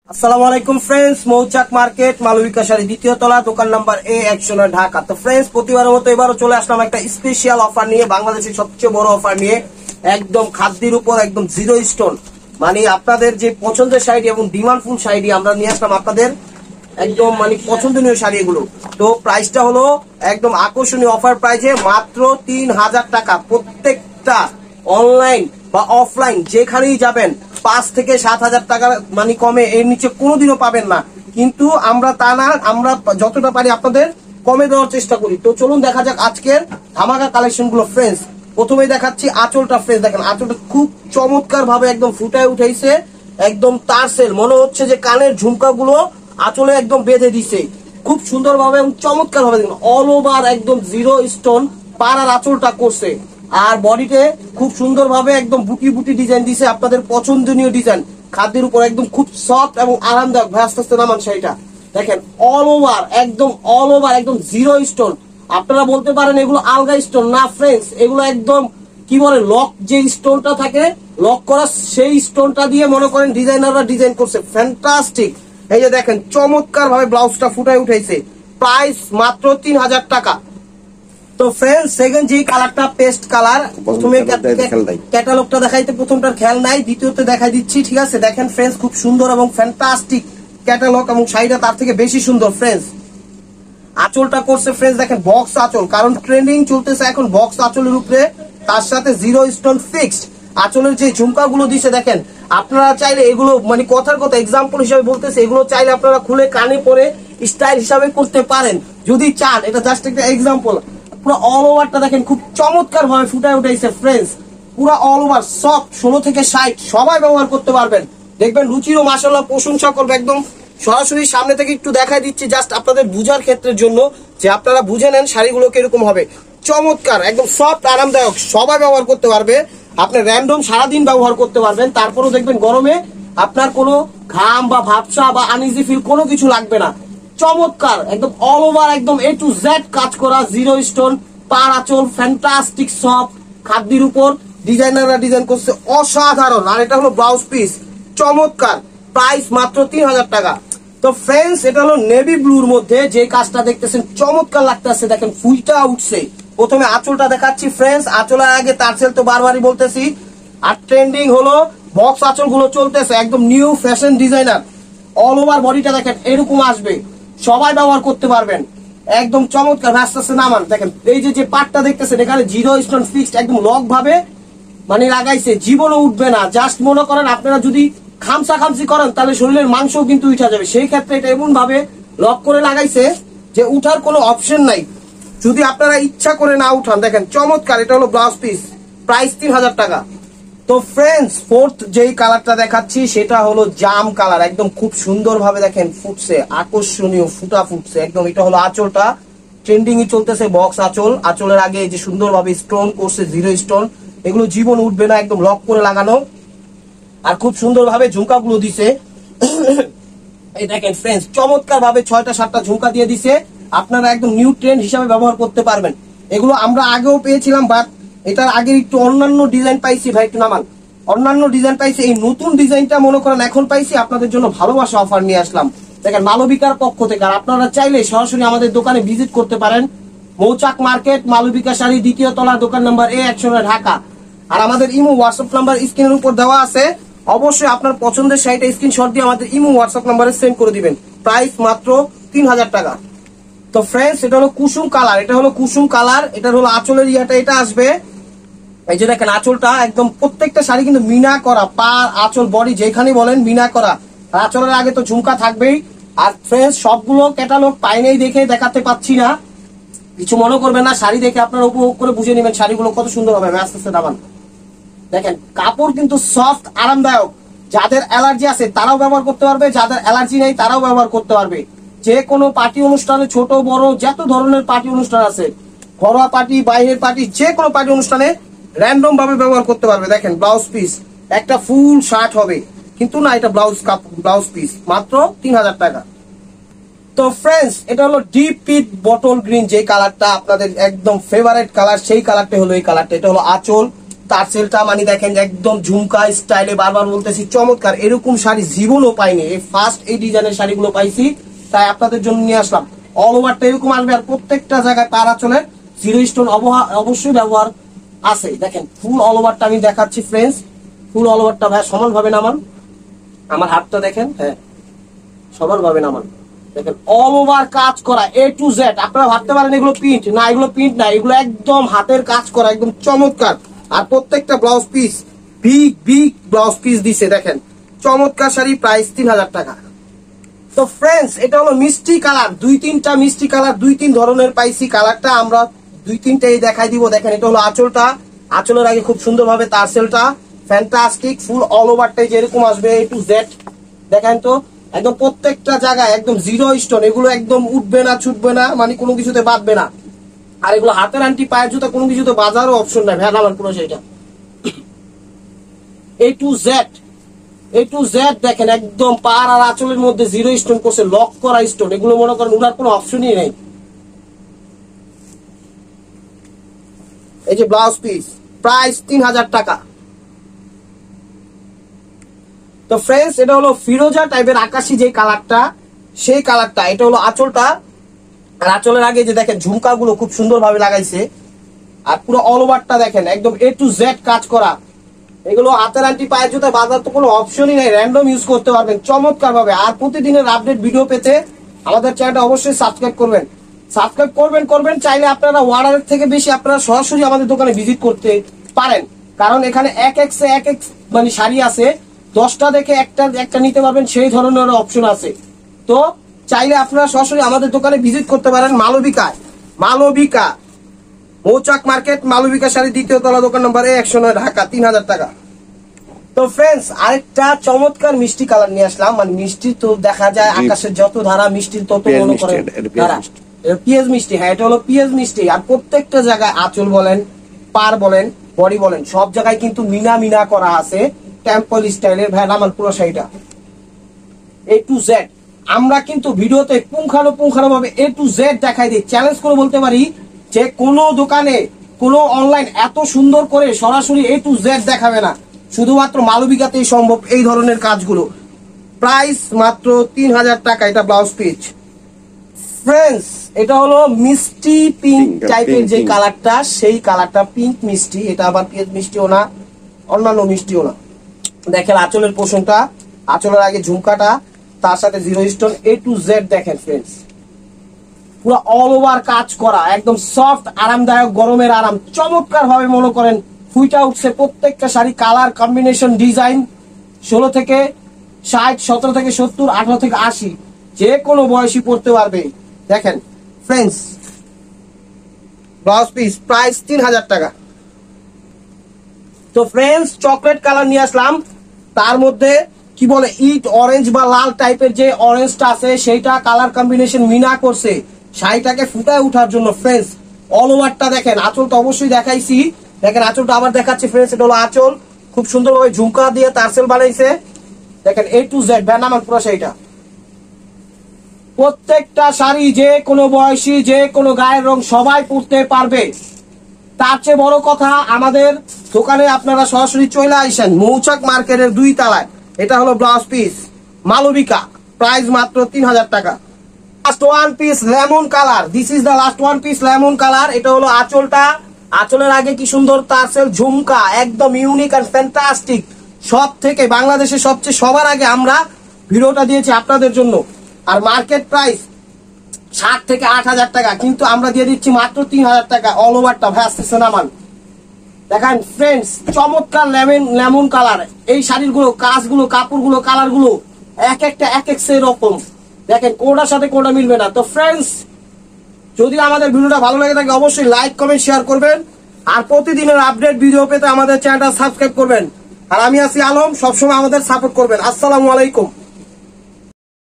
আসসালামু আলাইকুম ফ্রেন্ডস, মৌচাক মার্কেট মালবিকা শাড়ি দ্বিতীয় তলা, দোকান নাম্বার A109 ঢাকা। তো ফ্রেন্ডস, প্রতিবারের মতো এবারও চলে আসলাম একটা স্পেশাল অফার নিয়ে, বাংলাদেশের সবচেয়ে বড় অফার নিয়ে। একদম খাদ্যের উপর একদম জিরো স্টোন, মানে আপনাদের যে পছন্দের শাড়ি এবং ডিমান্ডফুল শাড়ি আমরা নিয়ে আসলাম আপনাদের একদম মানে পছন্দনীয় শাড়ি এগুলো। তো প্রাইসটা হলো একদম আকর্ষণীয় অফার প্রাইসে মাত্র 3000 টাকা। প্রত্যেকটা অনলাইন বা অফলাইন যেখানেই যাবেন 5 থেকে 7000 টাকা মানে কমে এর নিচে কোনোদিনও পাবেন না। কিন্তু আমরা তা না, আমরা যতটা পারি আপনাদের কমে দেওয়ার চেষ্টা করি। তো চলুন দেখা যাক আজকের ধামাকা কালেকশন গুলো। ফ্রেন্ডস, প্রথমেই দেখাচ্ছি আঁচলটা। ফ্রেন্ডস দেখেন, আঁচলটা খুব চমৎকার ভাবে একদম ফুটায় উঠাইছে, একদম তারসেল, মনে হচ্ছে যে কানের ঝুমকা গুলো আঁচলে একদম বেঁধে দিছে খুব সুন্দর ভাবে এবং চমৎকার ভাবে। দেখুন অল ওভার একদম জিরো স্টোন পাড়ার আঁচলটা করছে, আর বডিতে খুব সুন্দর ভাবে একদম বুটি বুটি ডিজাইন দিছে, আপনাদের পছন্দনীয় ডিজাইন। খাদ্যের উপর একদম খুব সফট এবং আরামদায়ক। ভাই আস্তে আস্তে নামান শাড়িটা দেখেন, অল ওভার একদম জিরো স্টোন। আপনারা বলতে পারেন এগুলো আলগা স্টোন, না ফ্রেন্ডস, এগুলো একদম কি বলে লক, যে স্টোনটা থাকে লক করা, সেই স্টোনটা দিয়ে মনে করেন ডিজাইনাররা ডিজাইন করছে। ফ্যান্টাস্টিক। এই যে দেখেন চমৎকার ভাবে ব্লাউজটা ফুটায় উঠাইছে। প্রাইস মাত্র 3000 টাকা। তো ফ্রেন্ডস, সেকেন্ড যে কালারটা পেস্ট কালার, প্রথমে ক্যাটালগটা দেখাইতে প্রথমটার খেয়াল নাই, দ্বিতীয়তে দেখাই দিচ্ছি, ঠিক আছে? দেখেন ফ্রেন্ডস, খুব সুন্দর এবং ফ্যান্টাস্টিক ক্যাটালগ এবং শাড়িটা তার থেকে বেশি সুন্দর। ফ্রেন্ডস, আঁচলটা করছে ফ্রেন্ডস দেখেন বক্স আঁচল, কারণ ট্রেন্ডিং চলতেছে এখন বক্স আঁচলের উপরে, তার সাথে জিরো স্টোন ফিক্সড। আঁচলের যে ঝুমকা গুলো দিছে দেখেন, আপনারা চাইলে এগুলো মানে কথার কথা এক্সাম্পল হিসাবে বলতেছে, এগুলো চাইলে আপনারা খুলে কানে পরে স্টাইল হিসাবে করতে পারেন যদি চান। এটা জাস্ট একটা এক্সাম্পল। পুরো অল ওভারটা দেখেন খুব চমৎকার ভাবে ফুটায় উঠাইছে ফ্রেন্ডস। পুরো অল ওভার সফট, 16 থেকে 60 সবাই ব্যবহার করতে পারবেন। দেখবেন রুচিরও মাশাআল্লাহ প্রশংসা করবে। একদম সরাসরি সামনে থেকে একটু দেখাই দিচ্ছি জাস্ট আপনাদের বুঝার ক্ষেত্রের জন্য, যে আপনারা বুঝে নেন শাড়িগুলো কিরকম হবে। চমৎকার, একদম সফট, আরামদায়ক, সবাই ব্যবহার করতে পারবে। আপনি র্যান্ডম সারাদিন ব্যবহার করতে পারবেন, তারপরেও দেখবেন গরমে আপনার কোনো ঘাম বা ভাবসা বা আনইজি ফিল কোনো কিছু লাগবে না। চমৎকার, একদম অল ওভার একদম A to Z কাজ করা, জিরো স্টোন পার আঁচল, ফ্যান্টাস্টিক সফট। খাদ্যের উপর ডিজাইনাররা ডিজাইন করছে অসাধারণ। আর এটা হলো ব্লাউজ পিস, চমৎকার। প্রাইস মাত্র 3000 টাকা। তো ফ্রেন্ডস, এটা হলো নেভি ব্লুর মধ্যে যে কাজটা দেখতেছেন চমৎকার লাগতেছে। দেখেন ফুলটা উঠছে। প্রথমে আঁচলটা দেখাচ্ছি ফ্রেন্ডস, আঁচলের আগে তারসেল তো বারবারই বলতেছি। আর ট্রেন্ডিং হলো বক্স আঁচল গুলো চলতেছে, একদম new fashion designer. All over বডিটা দেখেন এরকম আসবে, সবাই ব্যবহার করতে পারবেন, একদম চমৎকার। আস্তে আস্তে নামান দেখেন, এই যে পার্টটা দেখতেছেন এখানে জিরো স্টোন ফিক্সড, একদম লক ভাবে মানে লাগাইছে, জীবনও উঠবে না। জাস্ট মনে করেন আপনারা যদি খামসা খামসি করেন তাহলে শরীরের মাংসও কিন্তু উঠা যাবে, সেই ক্ষেত্রে এটা এমন ভাবে লক করে লাগাইছে যে উঠার কোনো অপশন নাই যদি আপনারা ইচ্ছা করে না উঠান। দেখেন চমৎকার। এটা হলো ব্লাউজ পিস, প্রাইস 3000 টাকা। তো ফ্রেন্ডস, ফোর্থ যেই কালারটা দেখাচ্ছি সেটা হলো জাম কালার। একদম খুব সুন্দর ভাবে দেখেন ফুটছে, আকর্ষণীয় ফুটা ফুটছে একদম। এটা হলো আঁচলটা, ট্রেন্ডিং চলতেছে বক্স আঁচল। আঁচলের আগে যে সুন্দর ভাবে স্টোন করছে, জিরো স্টোন, এগুলো জীবন উঠবে না, একদম লক করে লাগানো। আর খুব সুন্দর ভাবে ঝুমকা গুলো দিছে। এই দেখেন ফ্রেন্ডস, চমৎকার ভাবে 6টা 7টা ঝুমকা দিয়ে দিছে। আপনারা একদম নিউ ট্রেন্ড হিসাবে ব্যবহার করতে পারবেন। এগুলো আমরা আগেও পেয়েছিলাম, বাট এটার আগে একটু অন্যান্য ডিজাইন পাইছি। ভাই একটু নামান, অন্যান্য ডিজাইন পাইছি। এই নতুন ডিজাইনটা মনে করেন এখন পাইছি, আপনাদের জন্য ভালোবাসা অফার নিয়ে আসলাম দেখেন মালবিকার পক্ষ থেকে। আর আপনারা চাইলে সরাসরি আমাদের দোকানে ভিজিট করতে পারেন, মৌচাক মার্কেট মালবিকা শাড়ি দ্বিতীয় তলা, দোকান নাম্বার A109 ঢাকা। আর আমাদের ইমো হোয়াটসঅ্যাপ নাম্বার স্ক্রিনের উপর দেওয়া আছে, অবশ্যই আপনার পছন্দের শাড়িটা স্ক্রিনশট দিয়ে আমাদের ইমো হোয়াটসঅ্যাপ নাম্বারে সেন্ড করে দিবেন। প্রাইস মাত্র 3000 টাকা। তো ফ্রেন্ডস, এটা হলো কুসুম কালার। এটা হলো কুসুম কালার, এটা হলো আঁচলের ইয়াটা, এটা আসবে। এই যে দেখেন আঁচলটা একদম প্রত্যেকটা শাড়ি কিন্তু মিনা করা, পার আঁচল বডি যেখানে বলেন মিনা করা। আঁচলের আগে তো ঝুমকা থাকবেই। আর ফ্রেন্ডস, সবগুলো ক্যাটালগ পাইনেই দেখে দেখাতে পাচ্ছি না, কিছু মনে করবেন না। শাড়ি দেখে আপনারা উপভোগ করে বুঝে নেবেন শাড়িগুলো কত সুন্দর হবে। আস্তে আস্তে দাবান দেখেন, কাপড় কিন্তু সফট, আরামদায়ক। যাদের অ্যালার্জি আছে তারাও ব্যবহার করতে পারবে, যাদের অ্যালার্জি নেই তারাও ব্যবহার করতে পারবে। যে কোনো পার্টি অনুষ্ঠানে, ছোট বড় যত ধরনের পার্টি অনুষ্ঠান আছে, ঘরোয়া পার্টি, বাইরের পার্টি, যে কোনো পার্টি অনুষ্ঠানে র্যান্ডম ভাবে ব্যবহার করতে পারবে। দেখেন ব্লাউজ পিস, একটা ফুল শার্ট হবে কিন্তু না, এটা ব্লাউজ পিস, মাত্র 3000 টাকা। তো ফ্রেন্ডস, এটা হলো ডিপ পিট বটল গ্রিন, যে কালারটা আপনাদের একদম ফেভারিট কালার, সেই কালারটা হলো এই কালারটা। এটা হলো আঁচল, তারসেলটা মানে দেখেন একদম ঝুমকা স্টাইলে, বারবার বলতেছি চমৎকার, এরকম শাড়ি জীবনও পাইনি, এই ফার্স্ট এই ডিজাইনের শাড়িগুলো পাইছি, তাই আপনাদের জন্য নিয়ে আসলাম। অল ওভারটা এরকম আসবে, আর প্রত্যেকটা জায়গায় তার আঁচলের জিরো স্টোন অবশ্যই ব্যবহার আছে। দেখেন ফুল অল ওভারটা আমি দেখাচ্ছি ফ্রেন্ডস, ফুল অল ওভারটা ভাই সমান ভাবে নামান, আমার হাতটা দেখেন, হ্যাঁ সমান ভাবে নামান। দেখেন অল ওভার কাজ করা A to Z। আপনারা ভাবতে পারেন এগুলো প্রিন্ট না, এগুলো প্রিন্ট না, এগুলো একদম হাতের কাজ করা, একদম চমৎকার। আর প্রত্যেকটা blouse piece big big blouse piece দিছে, দেখেন চমৎকার শাড়ি, প্রাইস 3000 টাকা। তো ফ্রেন্ডস এটা হলো মিষ্টি কালার, 2-3টা মিষ্টি কালার, 2-3 ধরনের পাইছি, কালারটা আমরা 2-3টাই দেখাই দিব। দেখেন এটা হলো আঁচলটা, আঁচলের আগে খুব সুন্দরভাবে তারসেলটা ফ্যান্টাস্টিক, ফুল অল ওভারটাই যেরকম আসবে A to Z। দেখেন তো একদম প্রত্যেকটা জায়গায় একদম জিরো স্টোন, এগুলো একদম উঠবে না ছুটবে না, মানে কোনো কিছুতে বাঁধবে না। আর এগুলো হাতের আন্টি পায়ের জুতা কোনো কিছুতে বাজারও অপশন নাই, ভ্যান আমার পুরো সেটা A to Z। দেখেন একদম পার আর আঁচলের মধ্যে জিরো স্টোন করছে, লক করা স্টোন, এগুলো মনে করেন উনার কোনো অপশনই নেই। এই যে ব্লাউজ পিস, প্রাইস 3000 টাকা। তো ফ্রেন্ডস এটা হলো ফিরোজা টাইপের আকাশি যে কালারটা, সেই কালারটা, এটা হলো আঁচলটা। আর আঁচলের আগে যে দেখেন ঝুমকা গুলো খুব সুন্দর ভাবে লাগাইছে, আর পুরো অল ওভারটা দেখেন একদম A to Z কাজ করা। এগুলো হাতের আন্টি পায়ের জুতা বাজার তো কোনো অপশনই নেই, র্যান্ডম ইউজ করতে পারবেন চমৎকার ভাবে। আর প্রতিদিনের আপডেট ভিডিও পেতে আমাদের চ্যানেলটা অবশ্যই সাবস্ক্রাইব করবেন, করবেন। চাইলে আপনারা অর্ডারের থেকে বেশি আপনারা সরাসরি আমাদের দোকানে ভিজিট করতে পারেন, কারণ এখানে এক মানে শাড়ি আছে, 10টা দেখে একটা নিতে পারবেন, সেই ধরনের অপশন আছে। তো চাইলে আপনারা সরাসরি আমাদের দোকানে ভিজিট করতে পারেন, মালবিকা মৌচাক মার্কেট, মালবিকা শাড়ি 2য় তলা, দোকান নম্বর A109, ঢাকা, 3000 টাকা। তো ফ্রেন্ডস আরেকটা চমৎকার মিষ্টি কালার নিয়ে আসলাম, মানে মিষ্টি তো দেখা যায় আকাশের যত ধারা মিষ্টির তত মনে করেন পিএস মিষ্টি, হ্যাঁ এটা হলো পিএস মিষ্টি। আর প্রত্যেকটা জায়গায় আঁচল বলেন, পার বলেন, বডি বলেন, সব জায়গায় কিন্তু মিনা মিনা করা আছে, টেম্পল স্টাইলের ভ্যান আমার পুরো শাড়িটা A to Z। আমরা কিন্তু ভিডিওতে পুঙ্খানো ভাবে A to Z দেখাই দিই, চ্যালেঞ্জ করে বলতে পারি যে কোনো দোকানে কোনো অনলাইন এত সুন্দর করে সরাসরি A to Z দেখাবে না, শুধুমাত্র মালবিকাতেই সম্ভব এই ধরনের কাজগুলো। প্রাইস মাত্র 3000 টাকা। এটা ব্লাউজ পিস। ফ্রেন্ডস এটা হলো মিষ্টি পিঙ্ক টাইপের যে কালারটা, সেই কালারটা পিঙ্ক মিষ্টি, এটা আবার পিএস মিষ্টিও না, অন্যান্য মিষ্টিও না। দেখেন আঁচলের পোষণটা, আঁচলের আগে ঝুমকাটা, তার সাথে zero stone A to Z। দেখেন ফ্রেন্ডস পুরো অল ওভার কাজ করা, একদম সফট আরামদায়ক, গরমের আরাম, চমৎকার ভাবে মনে করেন ফুইটা উঠছে প্রত্যেকটা শাড়ি। কালার কম্বিনেশন ডিজাইন 16 থেকে 60, 17 থেকে 70, 18 থেকে 80, যে কোনো বয়সী পড়তে পারবে। দেখেন ফ্রেন্ডস ব্লাউজ পিস, প্রাইস 3000 টাকা। তো ফ্রেন্ডস চকলেট কালার নিয়ে আসলাম, তার মধ্যে কি বলে ইট অরেঞ্জ বা লাল টাইপের যে অরেঞ্জটা আছে, সেইটা কালার কম্বিনেশন মিনা করছে শাড়িটাকে ফুটায় উঠার জন্য। ফ্রেন্ডস অল ওভারটা দেখেন, আঁচল তো অবশ্যই দেখাইছি, দেখেন আঁচলটা আবার দেখাচ্ছি ফ্রেন্ডস। এটা হলো আঁচল, খুব সুন্দরভাবে ঝুমকা দিয়ে তারসেল বানাইছে, দেখেন A to Z ব্যানামান পুরো শাড়িটা। প্রত্যেকটা শাড়ি যে কোনো বয়সী, যে কোনো গায়ের রং সবাই পরতে পারবে। তার চেয়ে বড় কথা, আমাদের দোকানে আপনারা সরাসরি চলে আসেন, মৌচাক মার্কেটের 2 তলায়। এটা হলো ব্লাউজ পিস মালবিকা, প্রাইস মাত্র 3000 টাকা। Last one piece lemon colour, this is the last one piece lemon colour. এটা হলো আঁচলটা, আঁচলের আগে কি সুন্দর তারসেল ঝুমকা, একদম ইউনিক এন্ড ফ্যান্টাস্টিক। সব থেকে বাংলাদেশে সবার আগে আমরা ভিডিওটা দিয়েছি আপনাদের জন্য। আর মার্কেট প্রাইস 7 থেকে 8000 টাকা, কিন্তু আমরা দিয়ে দিচ্ছি মাত্র 3000 টাকা। অল ওভারটা ভাই আসতেছে না মান। দেখেন ফ্রেন্ডস চমৎকার লেমন কালার, এই শাড়িগুলো কাজগুলো, কাপড়গুলো, কালারগুলো এক একটা রকম। দেখেন কোনটার সাথে কোনটা মিলবে না। তো ফ্রেন্ডস যদি আমাদের ভিডিওটা ভালো লাগে থাকে অবশ্যই লাইক কমেন্ট শেয়ার করবেন, আর প্রতিদিনের আপডেট ভিডিও পেতে আমাদের চ্যানেলটা সাবস্ক্রাইব করবেন। আর আমি আছি আলম, সবসময় আমাদের সাপোর্ট করবেন। আসসালামু আলাইকুম।